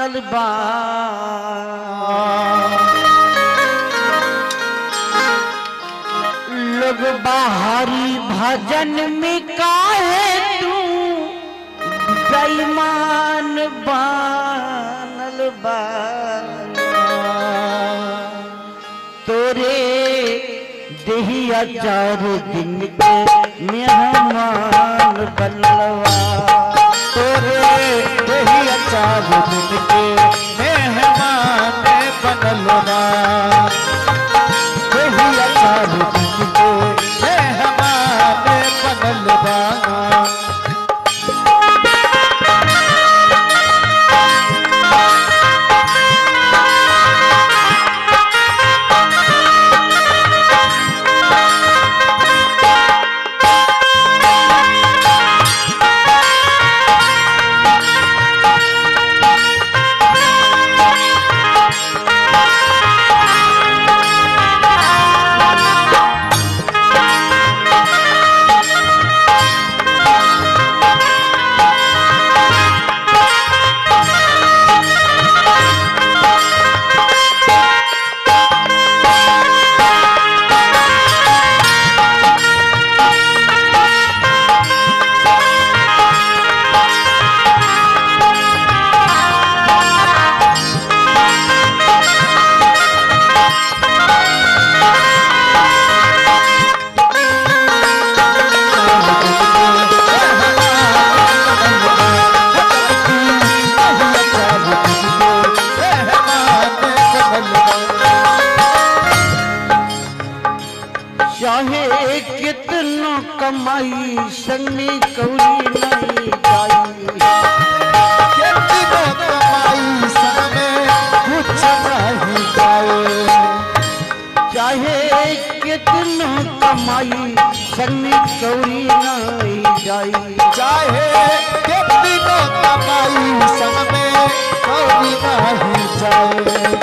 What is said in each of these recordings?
मांगल बा लोग बाहरी भजन में काहे तू बेईमान बनल बा तोरे देहिया 4 दिन के मेहमान बनलवा तोरे देहिया 4 दिन के मेहमान बनलवा देहिया 4 दिन के मेहमान बनलवा चाहे कितनो कमाई संग में कौड़ी नहीं जाई कितनो कमाई संग में कुछ नहीं जाए चाहे कितनो कमाई संग में कौड़ी नहीं जाई चाहे कितनो कमाई संग में कौड़ी नहीं जाए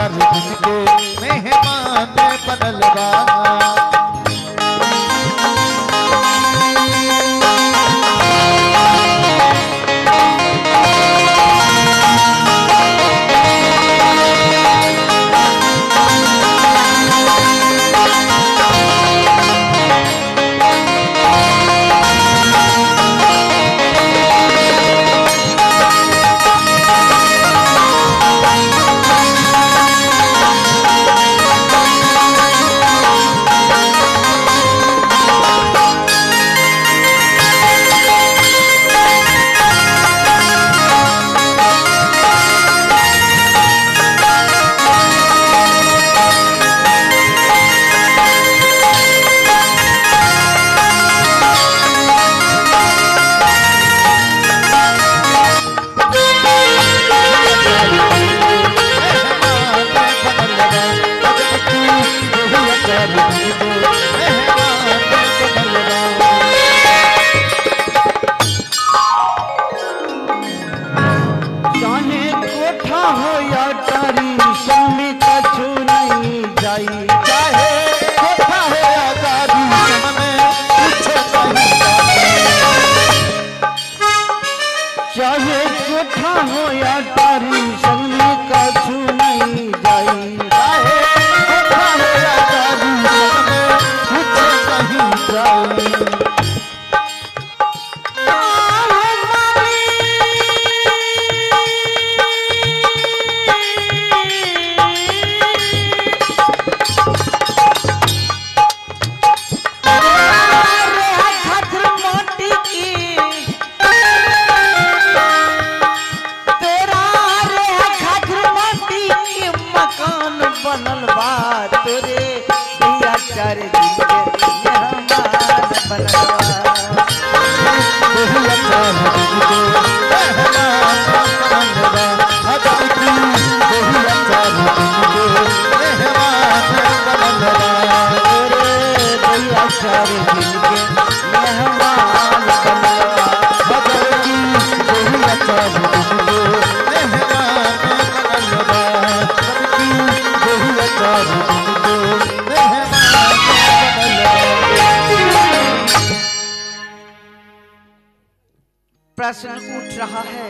चार दिन के मेहमान बनल बा। चाहे कोठा हो या टारी संग में कछु नहीं जाई। चाहे कोठा हो या टारी संग में कुछ नहीं जाई। बनल बा तोरे दिया चार दिन के मेहमान बनल बा। दिया चार दिन के मेहमान बनल बा। अजब की दिया चार दिन के मेहमान बनल बा। तोरे दिया चार दिन के मेहमान बनल बा। अजब की दिया चार दिन के मेहमान बनल बा। प्रश्न उठ रहा है,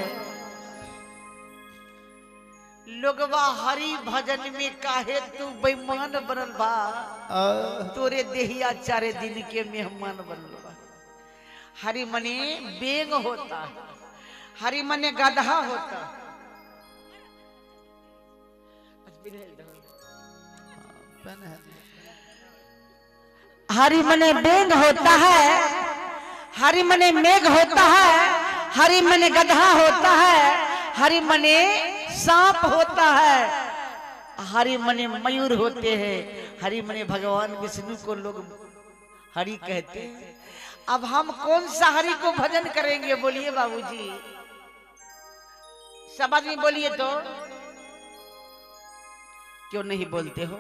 लोगवा हरि भजन में काहे तू बेईमान बनल बा? तोरे देहिया चारे दिन के मेहमान बनल बा। हरि मने बेंग होता है, हरि मने गधा होता है। हरि मने बेंग होता है, हरि मने मेघ होता है, हरि मने गधा होता है, हरि मने सांप होता है, हरि मने मयूर होते हैं, हरि मने भगवान विष्णु को लोग हरि कहते हैं। अब हम कौन सा हरि को भजन करेंगे बोलिए बाबूजी? सब आदमी बोलिए तो। क्यों नहीं बोलते हो?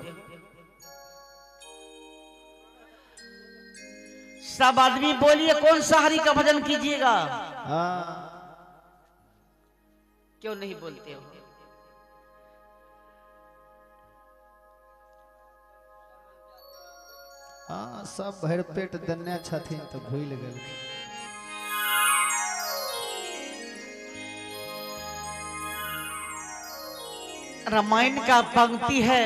सब आदमी बोलिए कौन सा हरि का भजन कीजिएगा? क्यों नहीं बोलते हो? हाँ, सब भर पेट दन्या छथिन तो भूल गए। रामायण का पंक्ति है,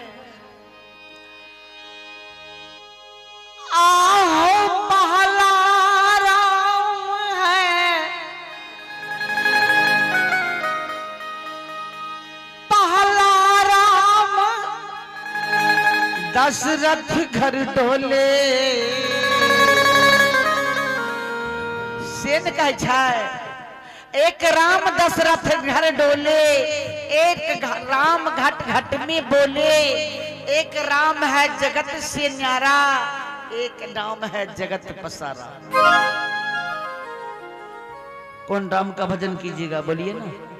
आओ पहला राम है, पहला राम दशरथ घर डोले। सेन का छाय एक राम दशरथ घर डोले, एक राम घट घट में बोले, एक राम है जगत से न्यारा, एक नाम है जगत पसारा। कौन राम का भजन कीजिएगा बोलिए ना?